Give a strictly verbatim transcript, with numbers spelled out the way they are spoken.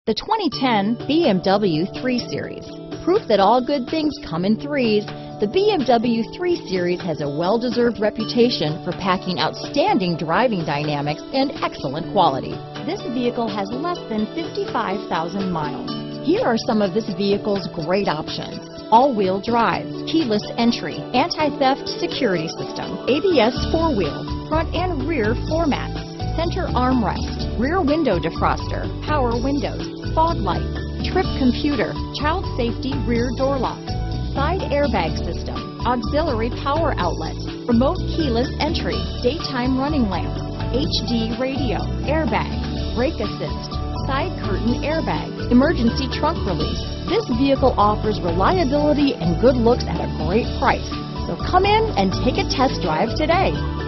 The twenty ten B M W three series. Proof that all good things come in threes, the B M W three series has a well-deserved reputation for packing outstanding driving dynamics and excellent quality. This vehicle has less than fifty-five thousand miles. Here are some of this vehicle's great options: all-wheel drive, keyless entry, anti-theft security system, A B S four-wheel, front and rear floor mats, center armrest, rear window defroster, power windows, fog lights, trip computer, child safety rear door locks, side airbag system, auxiliary power outlet, remote keyless entry, daytime running lamps, H D radio, airbags, brake assist, side curtain airbag, emergency trunk release. This vehicle offers reliability and good looks at a great price. So come in and take a test drive today.